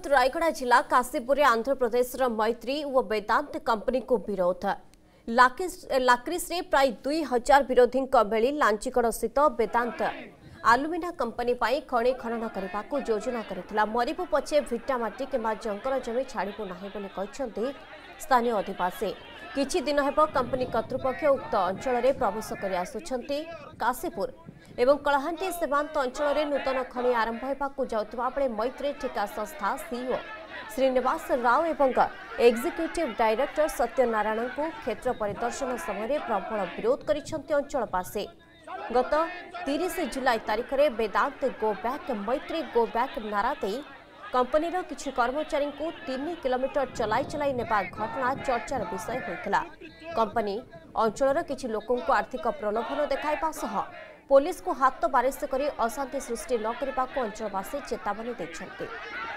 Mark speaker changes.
Speaker 1: रायगढ़ जिला काशीपुर आंध्र प्रदेश मैत्री और वेदांत कंपनी को विरोध लाक्रिस प्राय 2000 विरोधी मिली लांचीगढ़ स्थित वेदांत आलुमिना कंपनी खनि खनन करने को योजना करथिला। मरिबु पछे भिटामाटी किंबा जंगल जमी छाड़बू नाही बोली कहछन्ती स्थानीय अधिवासी। किछि दिन हेब कंपनी कर्तृपक्ष उक्त अंचल में प्रवेश कर आसुछन्ती। काशीपुर एवं कलाहांटी सीमांत अंचल में नूतन खनि आरंभ होगा जाउतबा बेले मैत्री ठिका संस्था सीईओ श्रीनिवास राव एवं एग्जीक्यूटिव डायरेक्टर सत्यनारायण को क्षेत्र परिदर्शन समय प्रबल विरोध करिसेंती अंचलवासी। गत 30 जुलाई तारीख में वेदांत गो बैक मैत्री गो बैक नारा दे कंपनीर किछि कर्मचारी को 3 किलोमीटर चलाई चलाई नेबा घटना चर्चार विषय होइतला। कंपनी अंचलर किछि लोकों को आर्थिक प्रलोभन देखाइबा सह पुलिस को हाथ बारिश करी अशांति सृष्टि न करने को अंचलवासी चेतावनी दैछन्ति।